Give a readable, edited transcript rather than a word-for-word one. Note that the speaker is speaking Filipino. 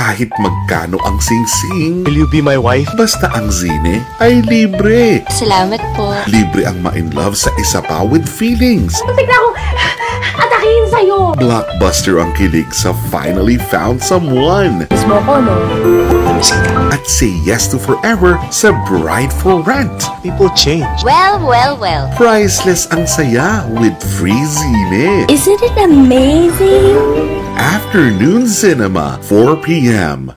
Kahit magkano ang singsing, Will you be my wife? basta ang zine ay libre. Salamat po. Libre ang ma-in-love sa isa pa with feelings. Bigla akong atakihin sa'yo. Blockbuster ang kilig sa Finally Found Someone. Miss mo ko, no? At say yes to forever sa Bride for Rent. People change. Well, well, well. Priceless ang saya with free zine. Isn't it amazing? Afternoon Cinema, 4 p.m.